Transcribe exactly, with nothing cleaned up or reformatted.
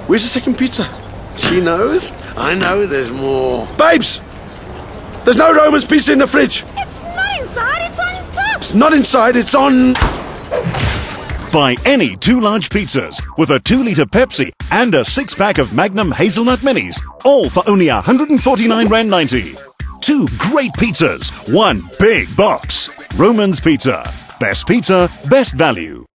Where's the second pizza? She knows? I know there's more. Babes! There's no Roman's pizza in the fridge! It's not inside, it's on top! It's not inside, it's on... Buy any two large pizzas with a two litre Pepsi and a six-pack of Magnum Hazelnut Minis, all for only one hundred forty-nine rand ninety. Two great pizzas, one big box. Roman's Pizza. Best pizza, best value.